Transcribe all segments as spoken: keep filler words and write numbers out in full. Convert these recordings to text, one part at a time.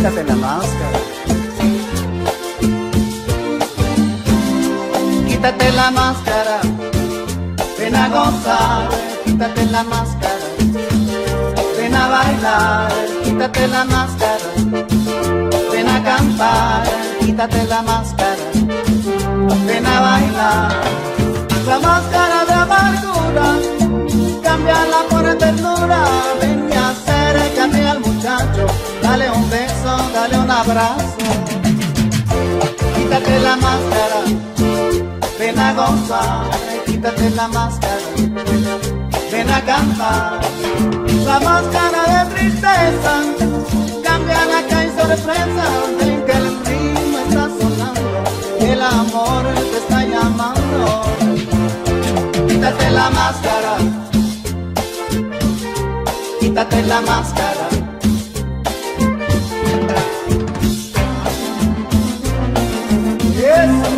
quítate la máscara. Quítate la máscara, ven a gozar, quítate la máscara, ven a bailar, quítate la máscara, ven a cantar, quítate la máscara, ven a bailar. La máscara de amargura, cámbiala por ternura, ven y acércate al muchacho, dale un beso, dale un abrazo. Quítate la máscara, ven a gozar, quítate la máscara, ven a cantar. La máscara de tristeza, cámbiala que hay sorpresa, ven que el ritmo está sonando, el amor te está llamando. Quítate la máscara, quítate la máscara. Eso.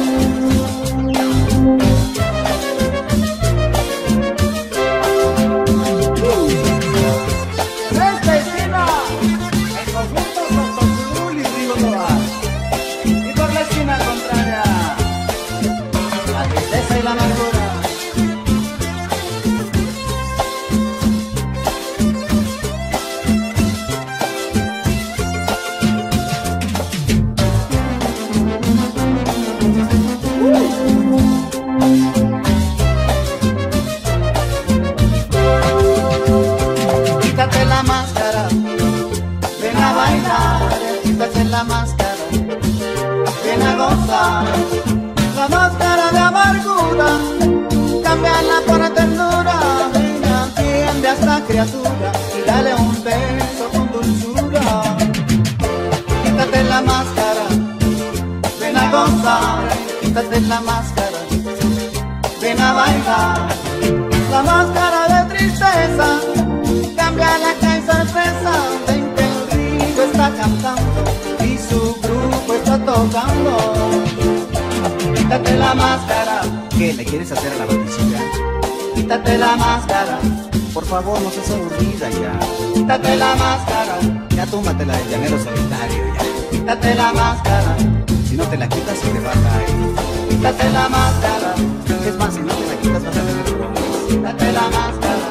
Quítate la máscara, ven a bailar, quítate la máscara, ven a gozar. La máscara de amargura, cámbiala por ternura, ven, atiende a esta criatura y dale un beso con dulzura. Quítate la máscara, ven a gozar, quítate la máscara, ven a bailar. La máscara de tristeza, cámbiala que hay sorpresa, ven que el río está cantando y su grupo está tocando. Quítate la máscara. ¿Qué, le quieres hacer a la baticilla? Quítate la máscara, Por favor, no seas aburrida ya. quítate la máscara, Ya tómatela de llanero solitario ya. quítate la máscara, Si no te la quitas se te va a caer. quítate la máscara, Es más, si no te la quitas vas a tener problemas. quítate la máscara.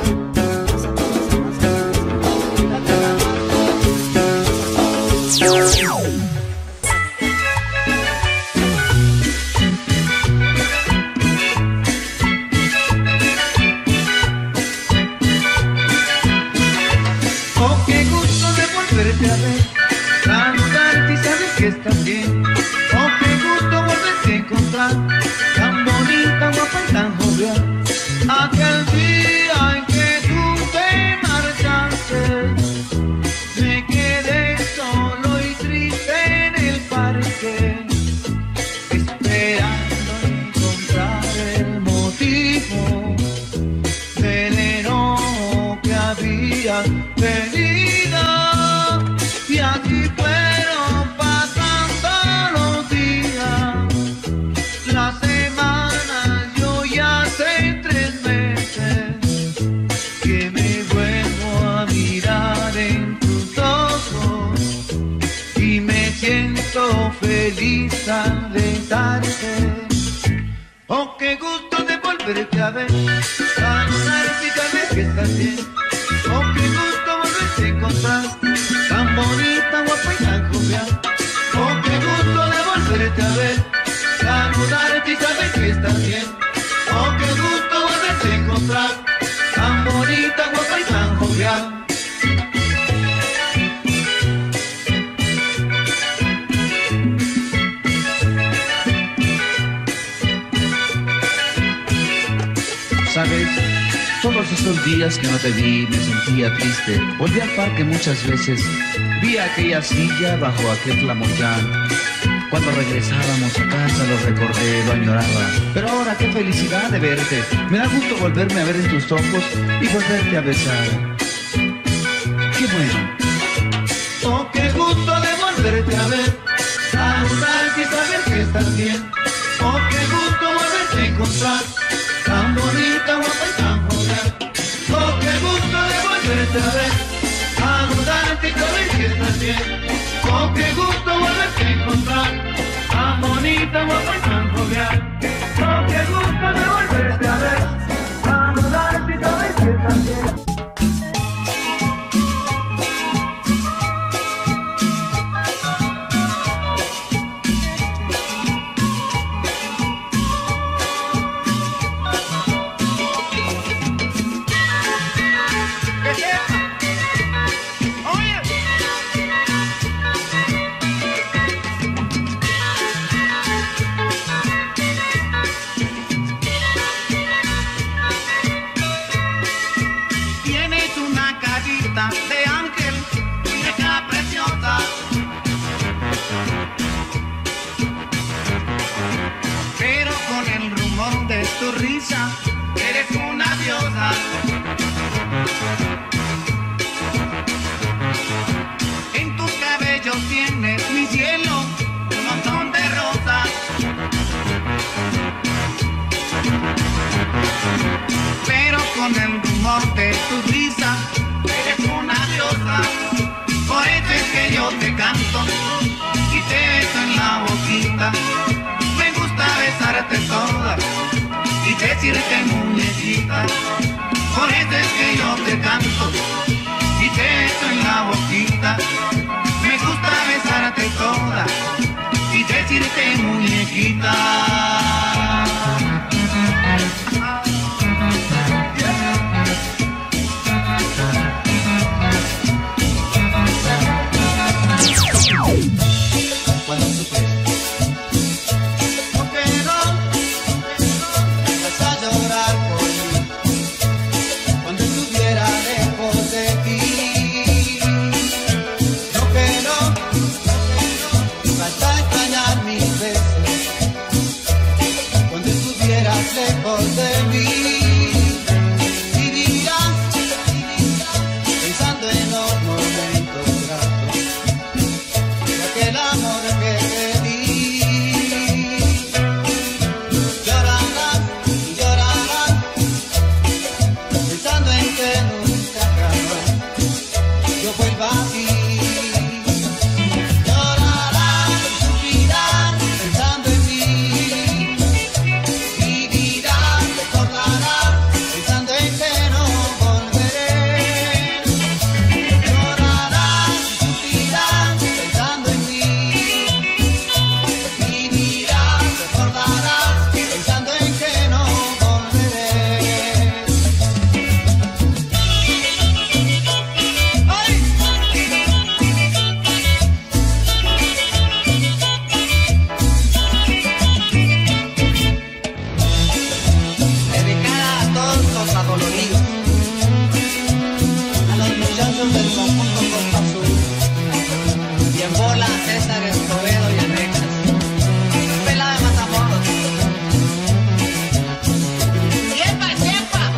Quítate la máscara. Oh, qué gusto de volverte a ver, saludarte y saber que estás bien. Oh, qué gusto volverte a encontrar, tan bonita, guapa y tan jovial. Aquel día en que tú te marchaste, me quedé solo y triste en el parque, esperando encontrar el motivo del enojo que había tenido. Y así fueron pasando los días, las semanas, yo ya sé tres meses que me vuelvo a mirar en tus ojos y me siento feliz al besarte. Oh, qué gusto de volverte a ver, saludarte y saber que estás bien. Oh, qué gusto volverte a encontrar, tan bonita, guapa y tan jovial. Oh, qué gusto de volverte a ver, saludarte y saber que estás bien. Oh, qué gusto volverte a encontrar, tan bonita, guapa y tan jovial. ¿Sabes? Todos esos días que no te vi me sentía triste. Volví al parque muchas veces, vi aquella silla bajo aquel flamboyán. Cuando regresábamos a casa lo recordé, lo añoraba. Pero ahora qué felicidad de verte. Me da gusto volverme a ver en tus ojos y volverte a besar. Qué bueno. Oh, qué gusto de volverte a ver, saludarte y saber que estás bien. Oh, qué gusto volverte a encontrar, tan bonita, guapa y tan jovial. Oh, qué gusto de volverte a ver, saludarte y saber que estás bien. Oh, Oh, qué gusto volverte a encontrar, tan bonita, guapa y tan jovial. Oh, qué gusto de volverte a ver, saludarte y saber que estás bien. De ángel, muñeca preciosa, pero con el rumor de tu risa eres una diosa. En tus cabellos tienes, mi cielo, un montón de rosas, pero con el rumor de tu risa eres una diosa. Por eso es que yo te canto y te beso en la boquita. Me gusta besarte toda y decirte muñequita. Por eso es que yo te canto y te beso en la boquita. Me gusta besarte toda y decirte muñequita. Cuando supieras No quiero, vas a llorar por mí, cuando estuviera lejos de ti. No quiero, vas a extrañar mis besos, cuando estuvieras lejos de mí. Vivirás pensando en los momentos gratos de aquel amor que te di. Llorarás y llorarás pensando en que nunca jamás yo vuelva a ti. Llorarás y sufrirás pensando en mí. Vivirás, recordarás pensando en que no volveré. Llorarás y sufrirás pensando en mí. Vivirás, recordarás pensando en que no volveré. ¡Ay! Dedicada a todos los adoloridos, a los muchachos del conjunto Costa Azul, y en bola a César Escobedo y Enrecas, Pela de Matamoros. ¡Yepa, yepa!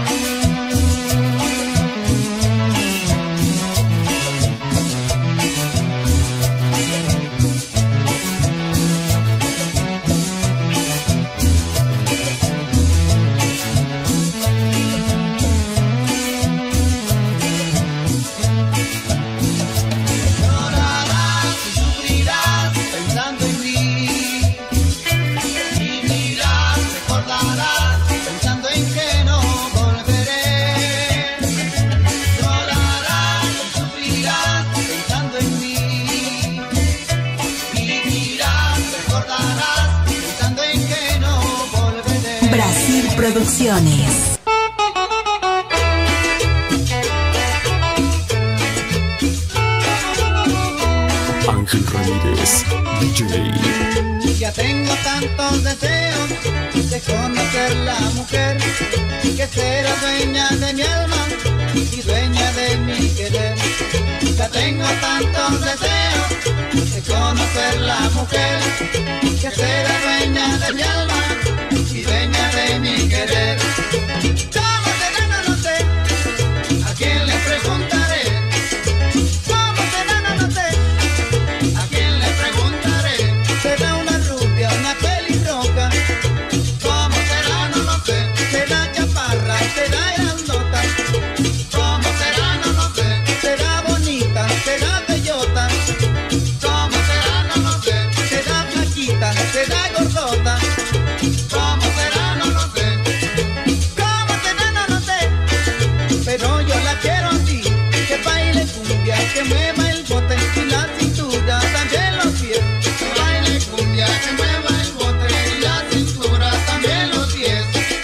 Llorarás y sufrirás pensando en mí. Vivirás, recordarás pensando en que no volveré. Llorarás y sufrirás pensando en mí. Vivirás, recordarás pensando en que no volveré. Brasil Producciones. Ángel Ramírez, D J. Ya tengo tantos deseos de conocer la mujer que será dueña de mi alma y dueña de mi querer. Ya tengo tantos deseos de conocer la mujer que será dueña de mi alma y dueña de mi querer. ¿Cómo será? No lo sé. ¿A quién le preguntaré? ¿Cómo será? No lo sé. ¿A quién le preguntaré? ¿Será una rubia, una pelirroja? ¿Cómo será? No lo sé. ¿Será chaparra? ¿Será grandota? ¿Cómo será? No lo sé. ¿Será bonita? ¿Será bellota? ¿Cómo mueva el bote y la cintura, también los pies. Que baile cumbia, que mueva el bote y la cintura, también los pies.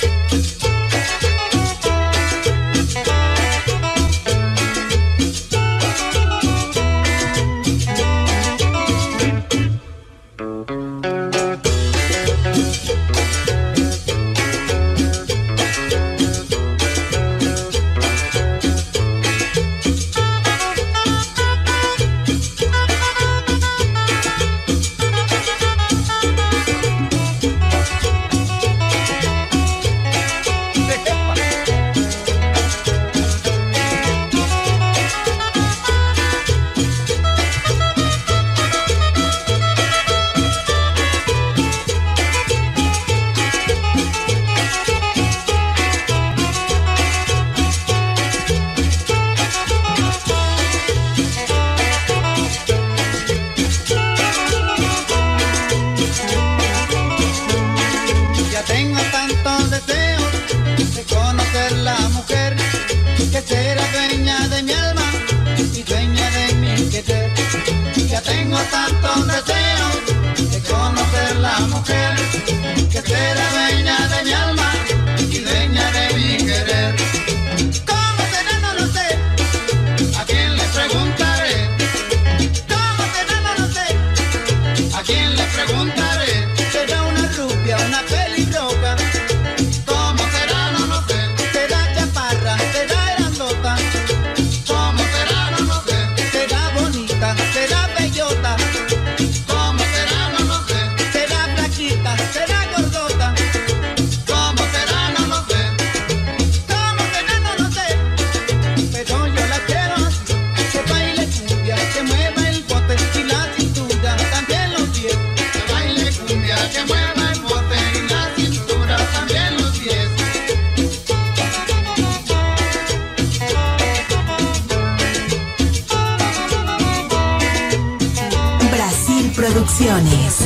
Producciones.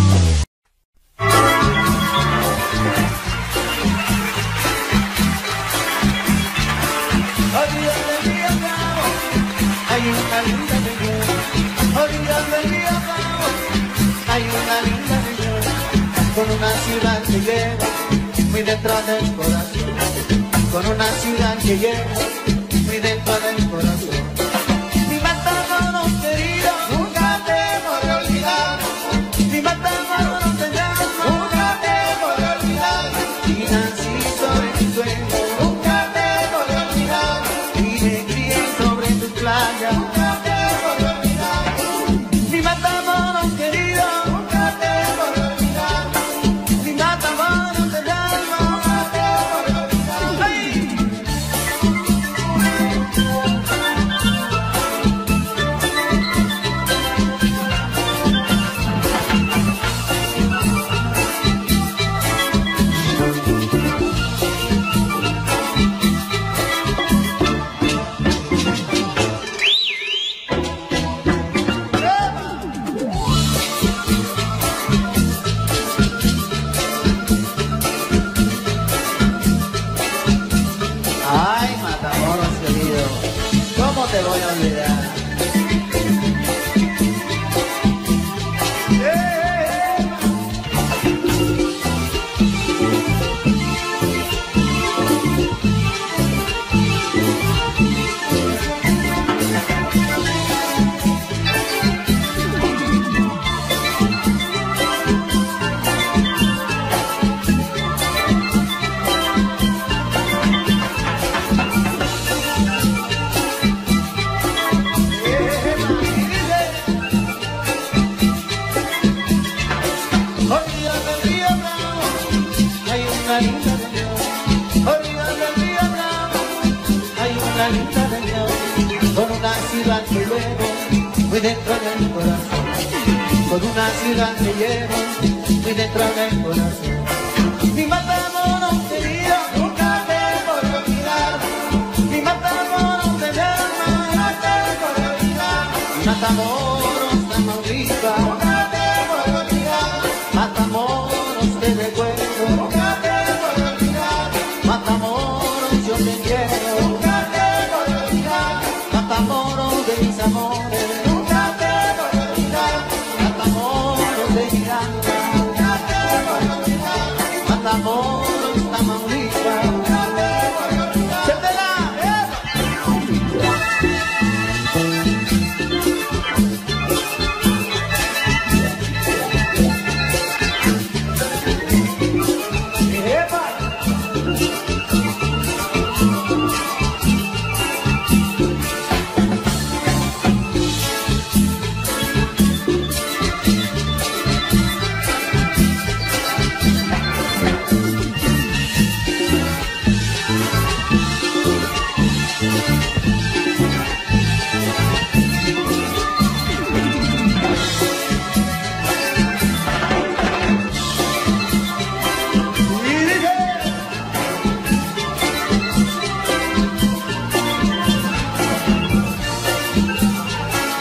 Hay una linda señora, olvidando el día bravo. Hay una linda señora, con una ciudad que lleva muy dentro del corazón, con una ciudad que lleva muy dentro del corazón. Mi Matamoros querido, nunca te podré olvidar. Mi Matamoros te llamo, nunca te podré olvidar. Y nací sobre tu sueño, nunca te podré olvidar. Y me crié sobre tu playa, nunca te podré olvidar. Mi Matamoros querido, nunca te podré olvidar. Mi Matamoros te llamo, nunca te podré olvidar. ¡Ay! Ay, Matamoros querido, ¿cómo te voy a olvidar? Olvidando el río Bravo, hay una linda región. Olvidando el río Bravo, hay una linda región. Con una ciudad que llevo muy dentro del corazón. Con una ciudad que llevo muy dentro del corazón. Mi Matamoros querido, nunca te podré olvidar. Mi Matamoros te llama, nunca te podré olvidar. Mi Matamoros, Tamaulipas, nunca te podré olvidar. Matamoros te recuerdo, nunca te podré olvidar. Matamoros yo te quiero, nunca te podré olvidar. Matamoros de mis amores,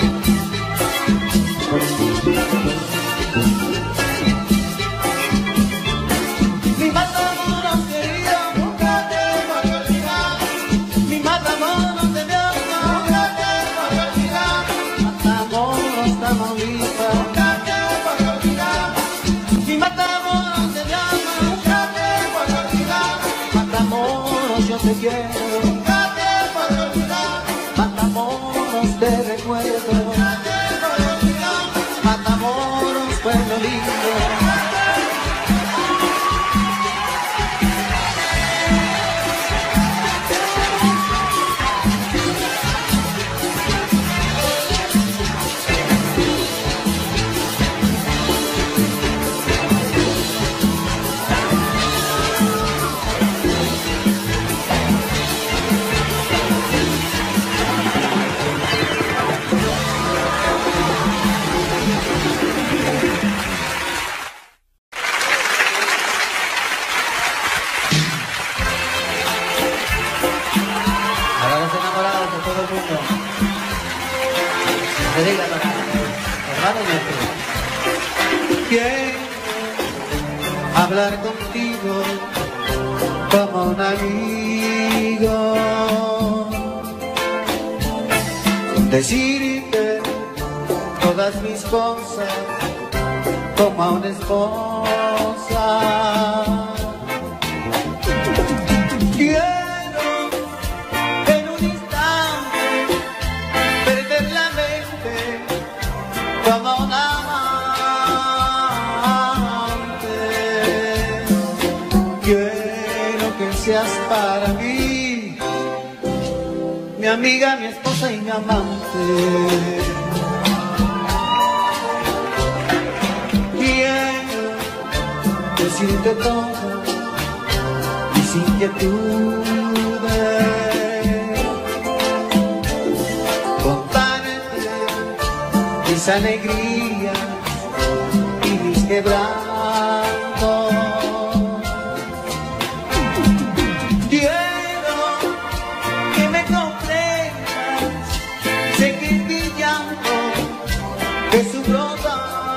Mi Matamoros querido, nunca te voy a olvidar. Mi Matamoros de Dios, nunca te voy a olvidar. Matamoros, Tamaulipas, nunca te voy a olvidar. Mi Matamoros de Dios, nunca te voy a olvidar. Matamoros, yo te quiero, nunca te voy a olvidar. Matamoros, te recuerdo, nunca te voy a olvidar. Matamoros, pueblo lindo. Para los enamorados de todo el mundo, se diga para hermano nuestro. Quiero hablar contigo como un amigo, decirte todas mis cosas como a una esposa. Quiero en un instante perder la mente como un amante. Quiero que seas para mí mi amiga, mi esposa y mi amante. Quiero decirte todo mis inquietudes, contarte mis alegrías y mis quebrantos. Quiero que me comprendas, sé que en mi llanto que su brota.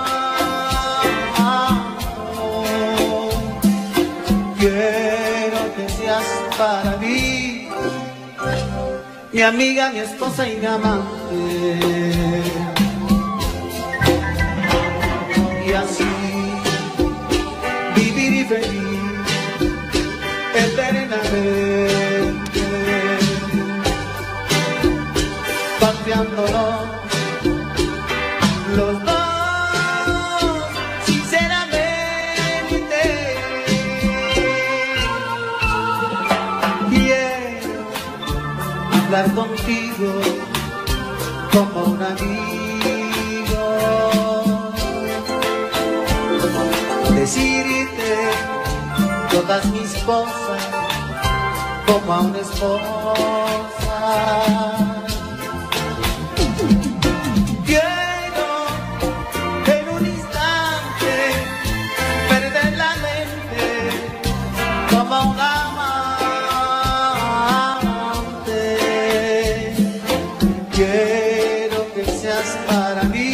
Quiero que seas para mí mi amiga, mi esposa y mi amante. Y así vivir y feliz eternamente, paseándonos los dos sinceramente. Quiero hablar contigo como un amigo, decirte todas mis cosas como a una esposa. Quiero en un instante perder la mente como un amante. Quiero que seas para mí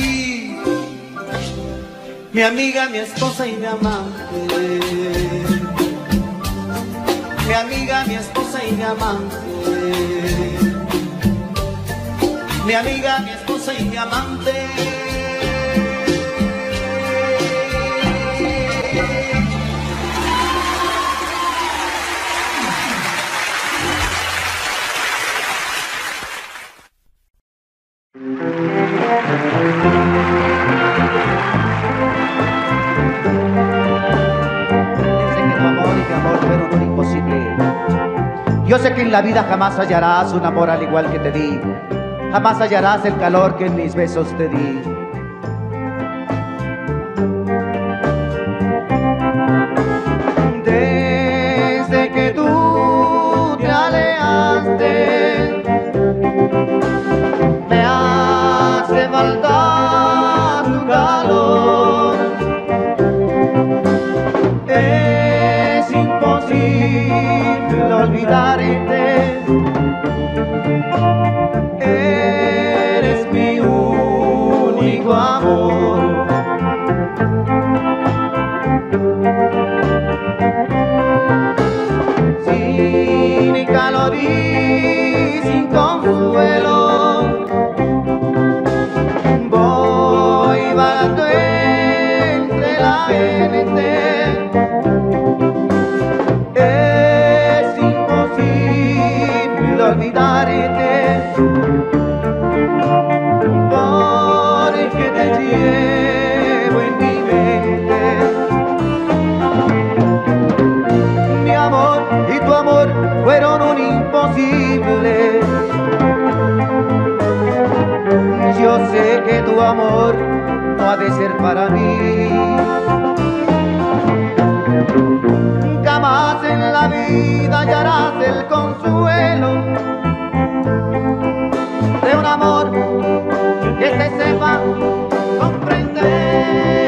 mi amiga, mi esposa y mi amante. Mi amiga, mi esposa y mi amante. Mi amiga, mi esposa y mi amante. Yo sé que en la vida jamás hallarás un amor al igual que te di, jamás hallarás el calor que en mis besos te di. Desde que tú te alejaste, me hace falta tu calor. Es imposible olvidarte, eres mi sé que tu amor no ha de ser para mí. Jamás en la vida hallarás el consuelo de un amor que te sepa comprender.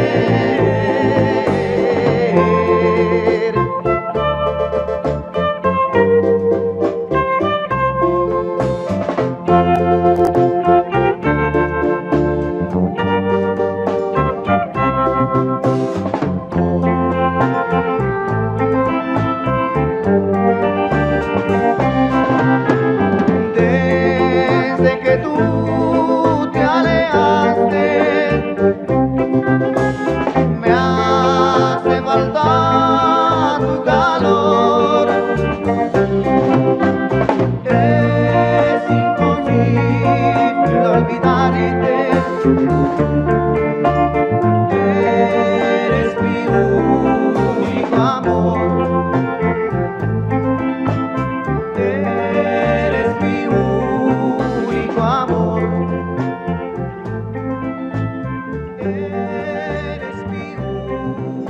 Desde que tú te alejaste, me hace falta tu calor. Es imposible olvidarte. Eres mi único amor. Eres mi único amor. Eres mi único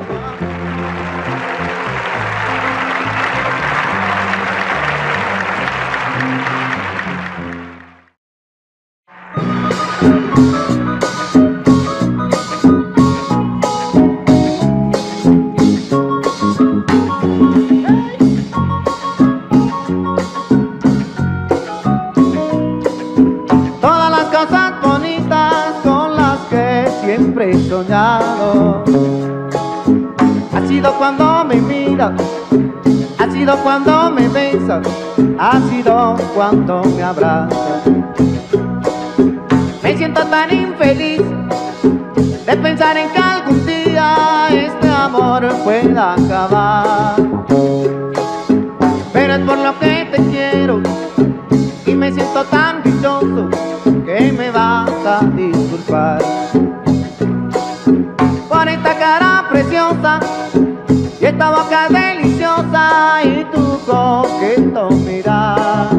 Todas las cosas bonitas con las que siempre he soñado, ha sido cuando me miras, ha sido cuando me besas, ha sido cuando me abrazas. Me siento tan infeliz de pensar en que algún día este amor pueda acabar, pero es por lo que te quiero y me siento tan dichoso que me vas a disculpar por esta cara preciosa y esta boca deliciosa y tu coqueto mirar.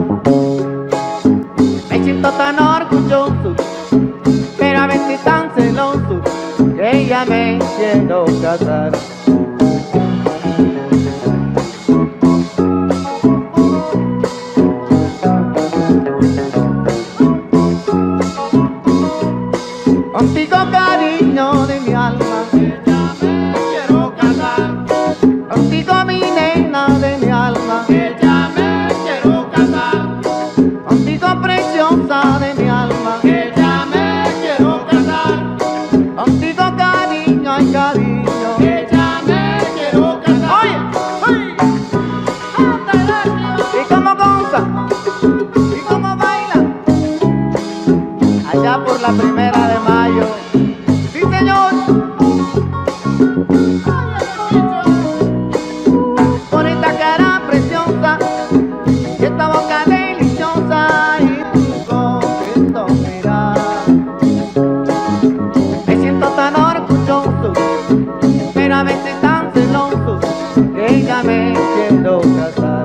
Me siento tan orgulloso, pero a veces tan celoso que ya me quiero casar. Contigo, cariño de mi alma, que ya me quiero casar. Contigo, mi nena de mi alma, que ya me quiero casar. Contigo, preciosa de mi alma, que ya me quiero casar. Contigo, cariño, ay cariño, que ya me quiero casar. Oye, oye, ¿y cómo goza? ¿Y cómo baila? Allá por la primera de mayo. Sí, señor. Con esta cara preciosa y esta boca deliciosa y tu coqueto mirar. Me siento tan orgulloso, pero a veces tan celoso que ya me quiero casar.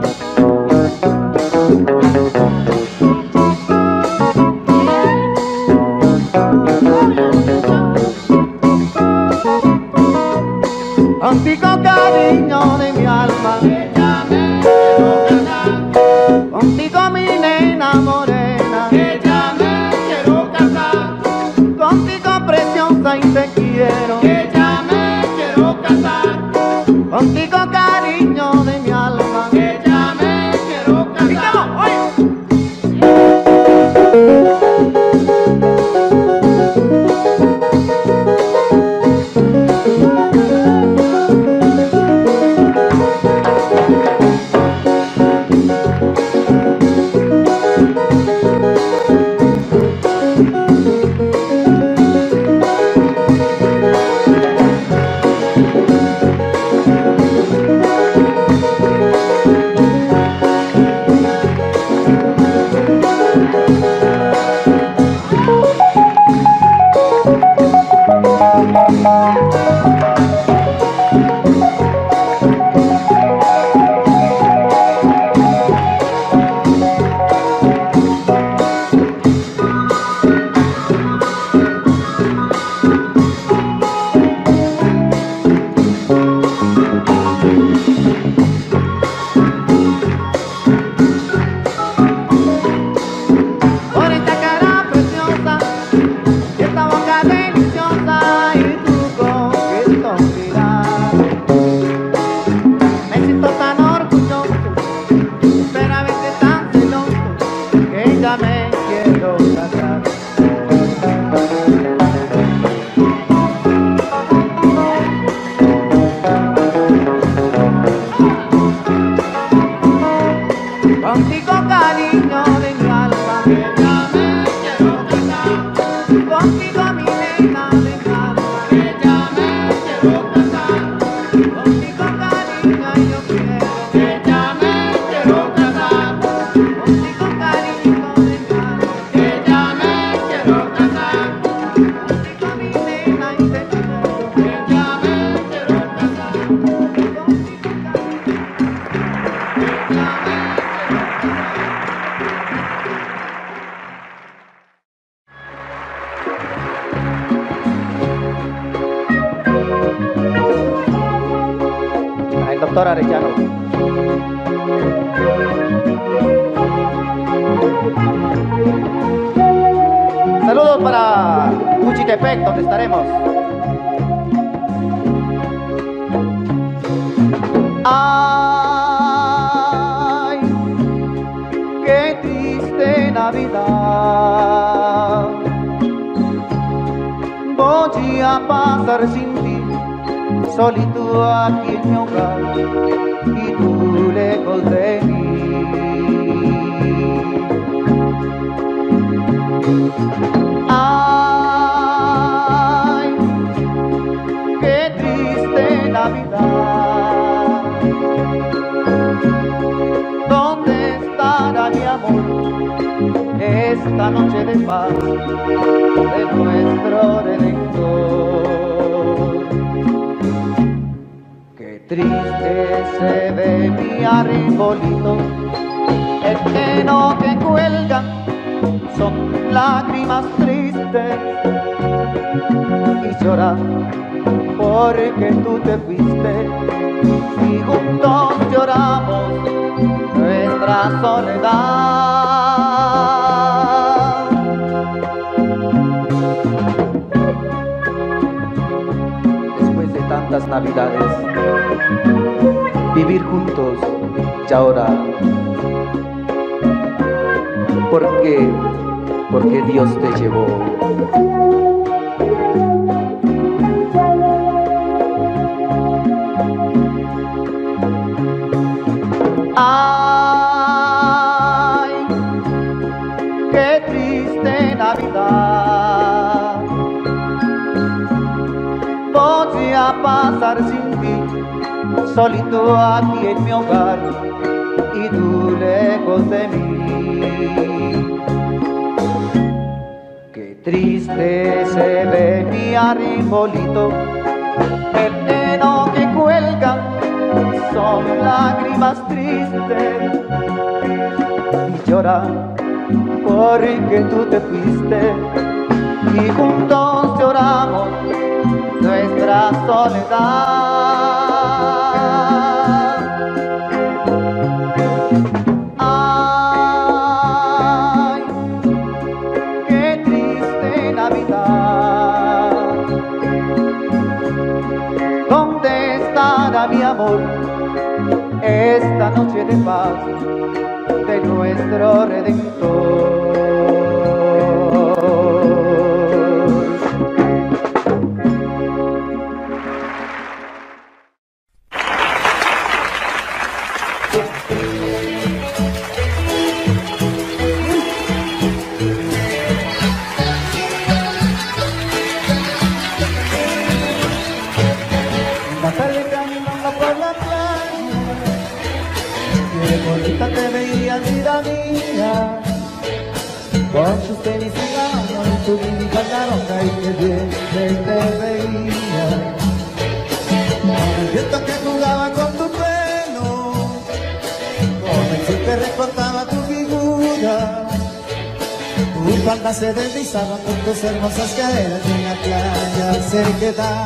Contigo, cariño de mi alma, que ya me quiero casar. Contigo, mi nena morena, que ya me quiero casar. Contigo, preciosa, y te quiero, que ya me quiero casar. Contigo, cariño de mi alma, que ya me quiero casar. Doctor Arellano. Saludos para Cuchitepec, donde estaremos. Ay, qué triste Navidad. Voy a pasar sin ti, solito aquí en mi hogar, y tú lejos de mí. Ay, qué triste Navidad. ¿Dónde estará mi amor esta noche de paz de nuestro Redentor? Qué triste se ve mi arbolito, el heno que cuelga son lágrimas tristes, y llorar porque tú te fuiste, y juntos lloramos nuestra soledad. Después de tantas navidades, vivir juntos y ahora, ¿por qué? Porque Dios te llevó. Ay, qué triste Navidad. Voy a pasar sin ti, solito aquí en mi hogar, y tú lejos de mí. Triste se ve mi arbolito, el heno que cuelga son lágrimas tristes, y llora porque tú te fuiste, y juntos lloramos nuestra soledad. Ay, qué triste Navidad. ¿Dónde estará mi amor esta noche de paz de nuestro Redentor? Te veía, vida mía, con sus tenis y gano y tu mini pantalonga, y que bien que te veía. Con el viento que jugaba con tu pelo, con el sol que recortaba tu figura, tu falda se deslizaba con tus hermosas caderas y en la playa se quedaba.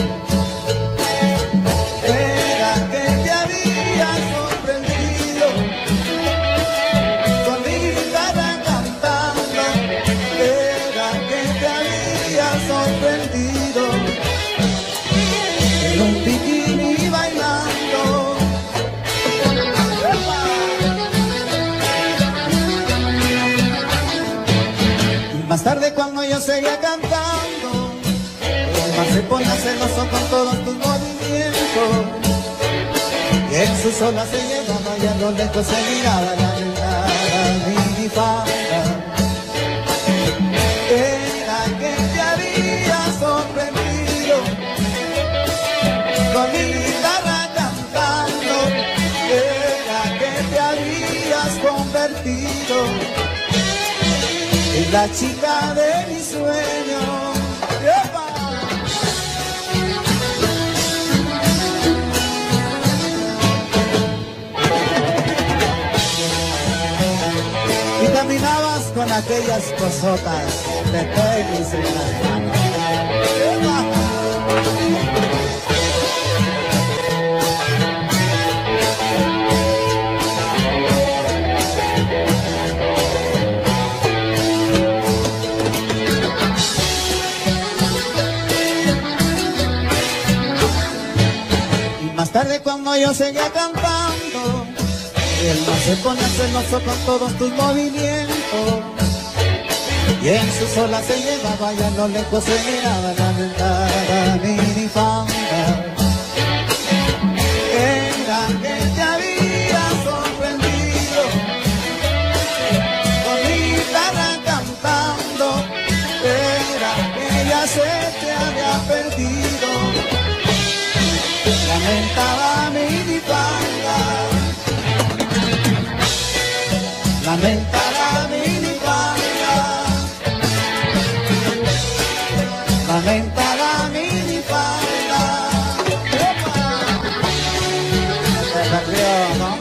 Más tarde cuando yo seguía cantando, el mar se pone celoso con todos tus movimientos, y en sus olas se llegaba y a lo lejos se miraba la delgada minifalda. Era que te había sorprendido con mi guitarra cantando, era que te habías convertido en la chica de mi sueño. ¡Epa! Y caminabas con aquellas cosotas de tenis en las manos. ¡Epa! no, yo seguía cantando. Y él no se ponía celoso con todos tus movimientos. Y en su sola se llevaba y a lo lejos se miraba la dentada minifalda. Era que te había sorprendido con mi guitarra cantando. Era que ya se te había perdido. Lamentaba minifalda. Lamenta la minifalda. Lamenta la minifalda. Se la crió, ¿no?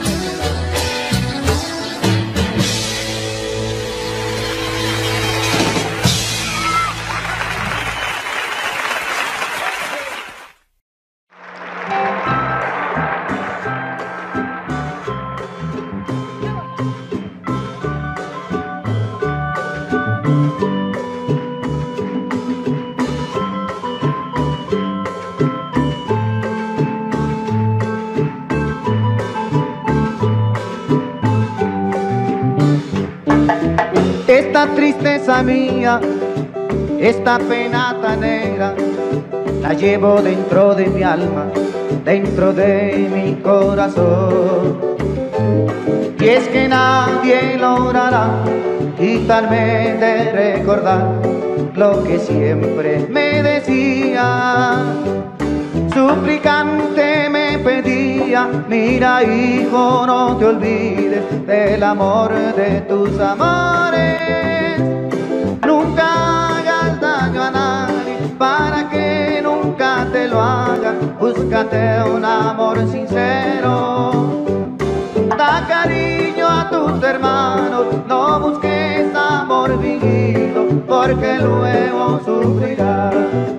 Esta tristeza mía, esta pena tan negra, la llevo dentro de mi alma, dentro de mi corazón. Y es que nadie logrará quitarme de recordar lo que siempre me decía. Suplicante me pedía, mira hijo, no te olvides del amor de tus amores. Nunca hagas daño a nadie para que nunca te lo haga. Búscate un amor sincero. Da cariño a tus hermanos, no busques amor fingido, porque luego sufrirás.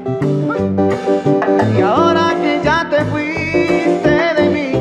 Y ahora que ya te fuiste de mí,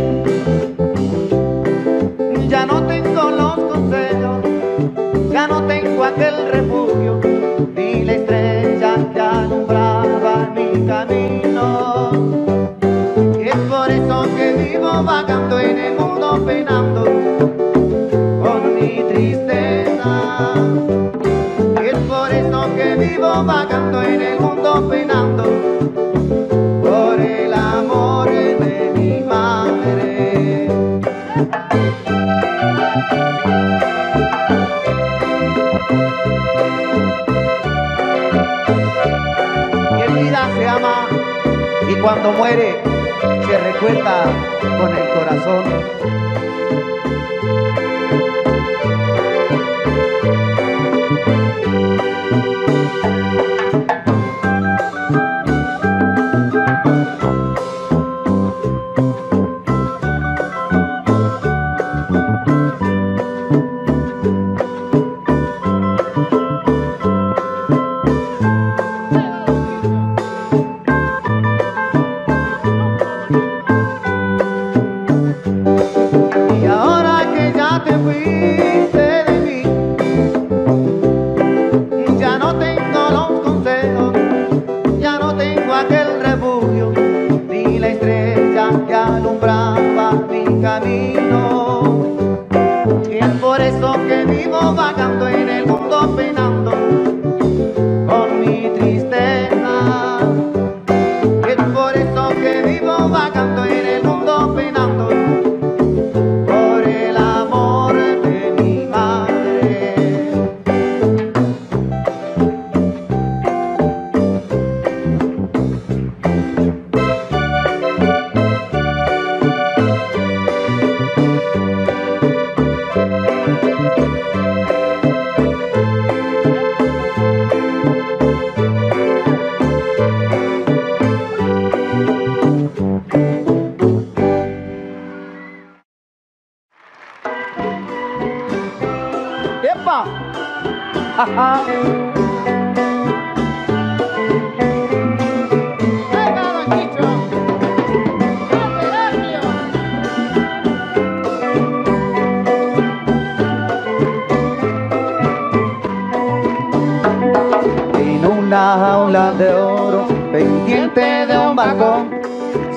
ya no tengo los consejos, ya no tengo aquel refugio, ni la estrella que alumbraba mi camino. Y es por eso que vivo vagando en el mundo penando con mi tristeza. Y es por eso que vivo vagando en el mundo penando por el amor de mi madre. Y en vida se ama y cuando muere se recuerda con el corazón.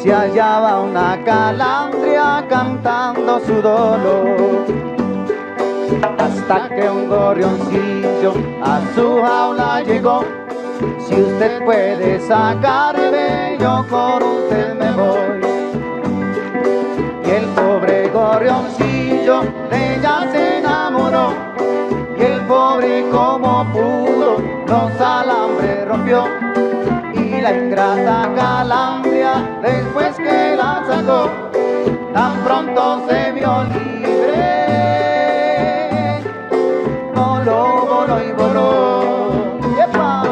se hallaba una calandria cantando su dolor, hasta que un gorrioncillo a su jaula llegó. Si usted puede sacarme, yo con usted me voy. Y el pobre gorrioncillo de ella se enamoró, y el pobre como pudo los alambres rompió. Y la ingrata calandria, después que la sacó, tan pronto se vio libre. Voló, voló y voló. ¡Yepa!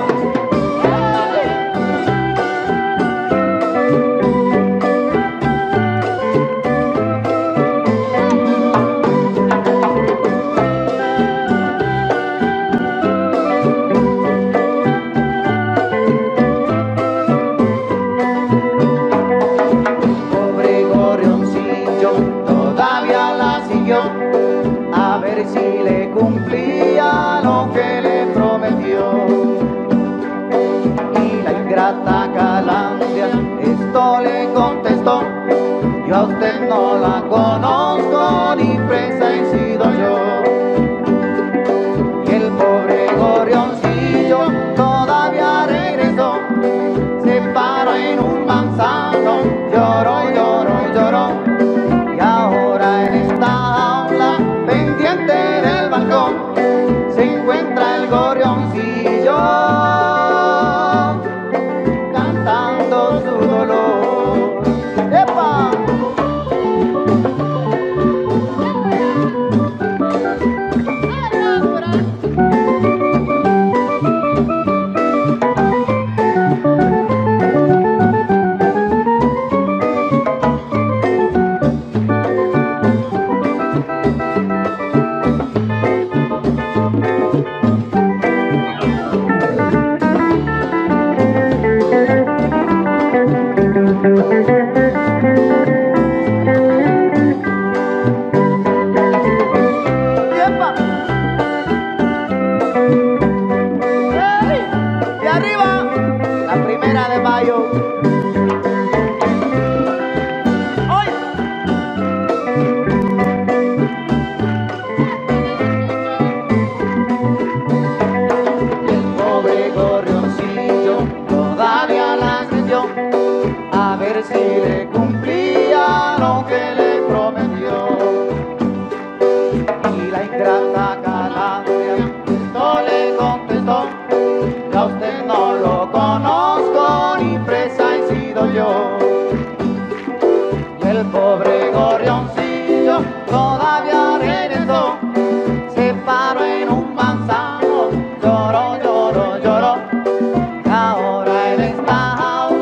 A ver si le cumplía lo que le prometió. Y la ingrata calandria esto le contestó: yo a usted no la conozco, ni presa he sido yo. Y el pobre gorrioncillo todavía regresó, se paró en un manzano, lloró, lloró, lloró. Y ahora en esta jaula pendiente del balcón se encuentra el gorrioncillo cantando su dolor. ¡Epa! Si le cumplía lo que le prometió. Y la ingrata calandria esto le contestó: yo a usted no lo conozco, ni presa he sido yo. Y el pobre gorrioncillo todavía regresó, se paró en un manzano, lloró, lloró, lloró. Y ahora él está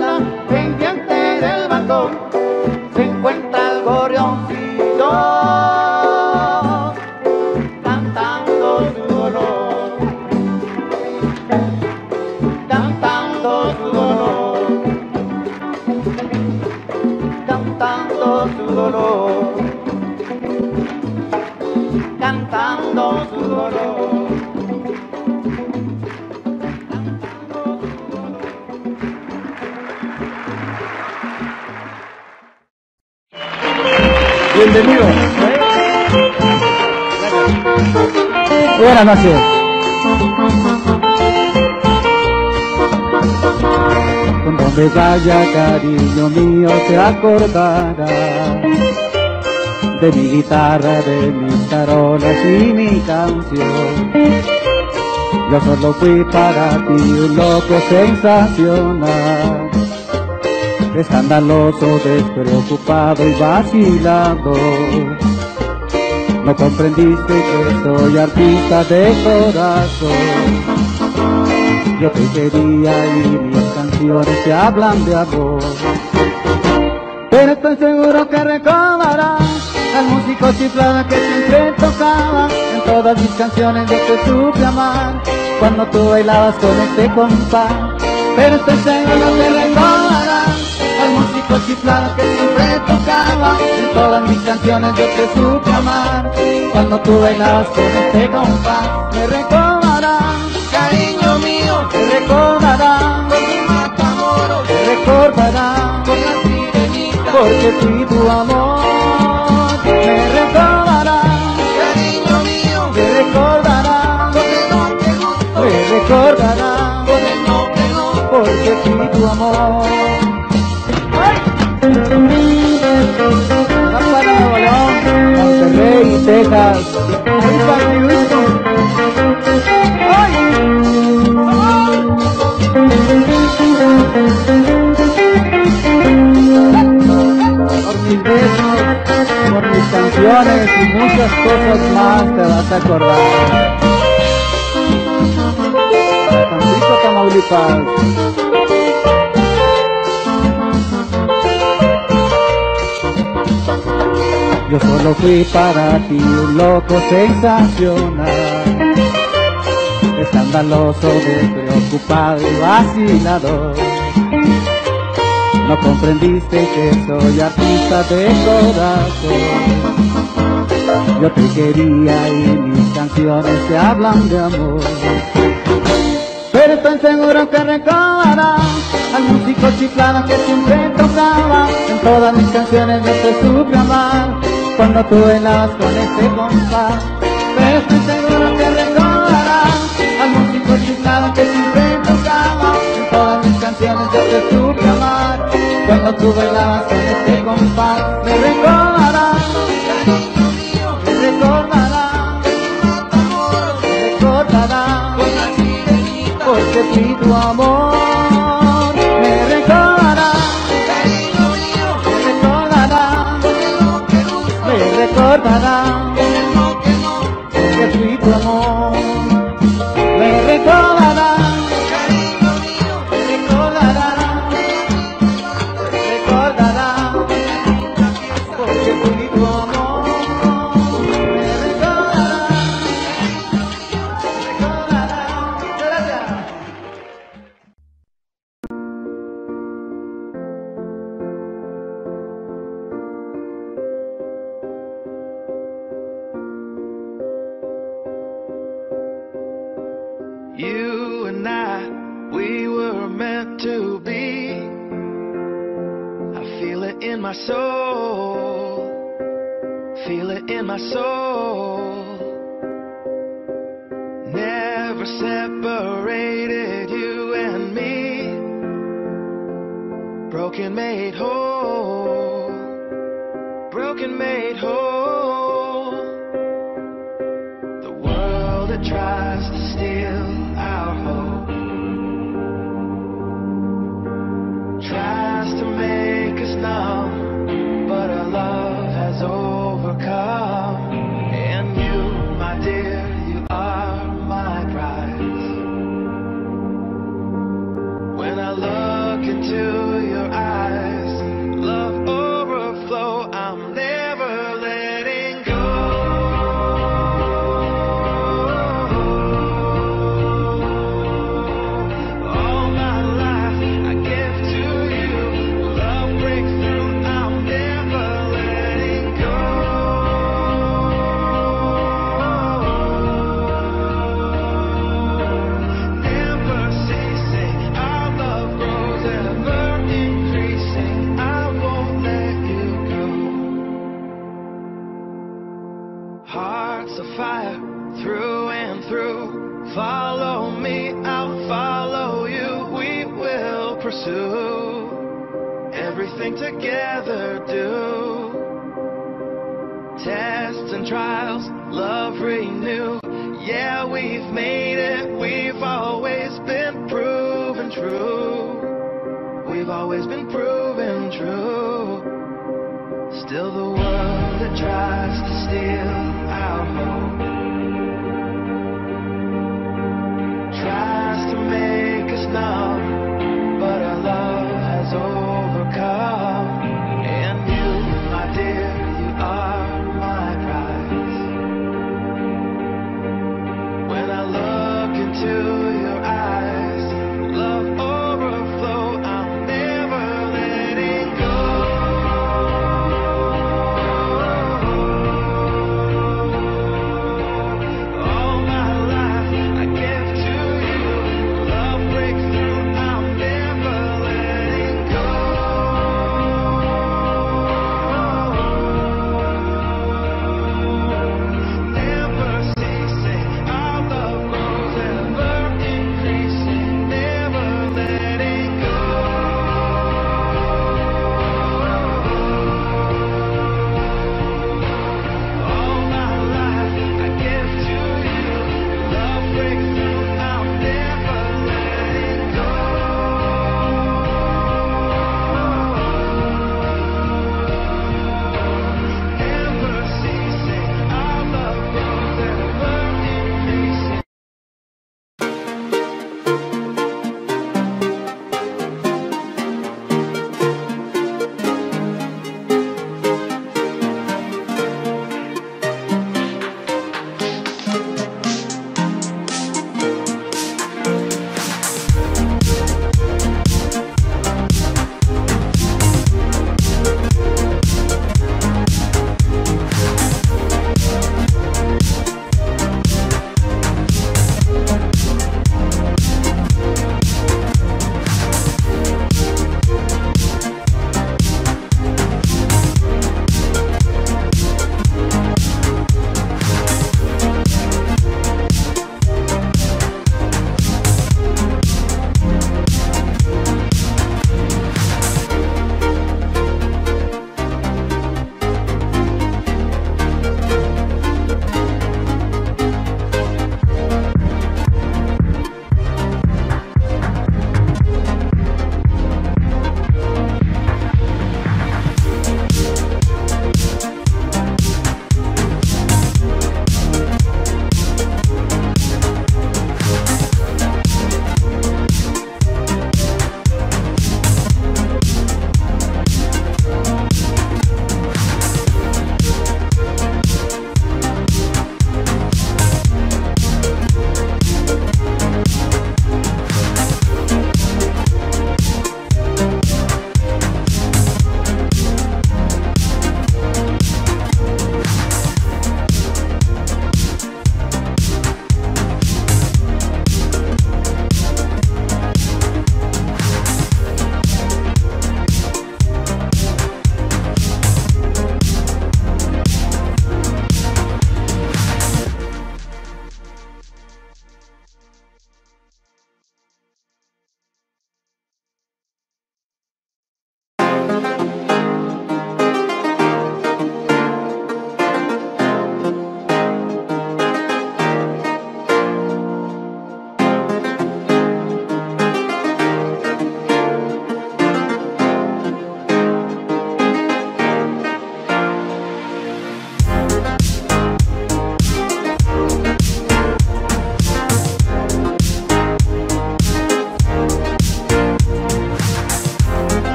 se encuentra el gorrioncillo cantando su dolor, cantando su dolor, cantando su dolor, cantando su dolor. Bienvenido. Buenas noches. Con donde vaya, cariño mío, se acordará de mi guitarra, de mis tarolas y mi canción. Yo solo fui para ti un loco sensacional, escandaloso, despreocupado y vacilando. No comprendiste que soy artista de corazón. Yo te quería y mis canciones te hablan de amor. Pero estoy seguro que recordarás al músico chiflado que siempre tocaba. En todas mis canciones yo te supe amar, cuando tú bailabas con este compás. Pero estoy seguro que recordarás al músico chiflado que siempre tocaba. En todas mis canciones yo te supe amar, cuando tú bailabas con este compás. Me recordarás, cariño mío, te recordarás, con mi Matamoros, te recordarás, con la sirenita. porque si tu amor me recordará, cariño mío, me recordará, porque no te gusto, me recordará, porque no te gusto, porque si tu amor. Para Nuevo León, Monterrey, Texas, muy fabuloso. ¡Ay! Por mis besos, por mis canciones y muchas cosas más te vas a acordar. Tampico, Tamaulipas. Yo solo fui para ti un loco sensacional, escandaloso, despreocupado y vacilador. No comprendiste que soy artista de corazón. Yo te quería y mis canciones te hablan de amor. Pero estoy seguro que recordarás al músico chiflado que siempre tocaba. En todas mis canciones yo te supe amar, cuando tú bailabas con este compás. Pero estoy seguro que recordarás al músico chiflado que siempre tocaba. En todas mis canciones yo te supe amar, cuando tú bailabas con este compás. Me recordarás, cariño mío, me recordarás, me recordarás, con la sirenita, porque fui tu amor. Me recordarás, cariño mío, me recordarás, porque no te gusto, me recordarás, porque no que no, porque fui tu amor. Me recordarás, cariño mío, me recordarás, me recordarás, porque fui tu amor. Me recordarás, me recordarás. Gracias. you and I, we were meant to be. I feel it in my soul, feel it in my soul. Never separated, you and me. Broken made whole, broken made whole. The world that tries to steal our hope tries to make us numb, but our love has overcome. And you, my dear, you are my prize. When I look into your eyes, love overflow, I'm never letting go. All my life I give to you, love breaks through, I'm never letting go. Never ceasing, our love grows ever increasing, I won't let you go. Hearts of fire through and through, follow me, I'll follow you, we will pursue everything together, do tests and trials, love renew. Yeah, we've made it, we've always been proven true, we've always been proven true. Still the world that tries to steal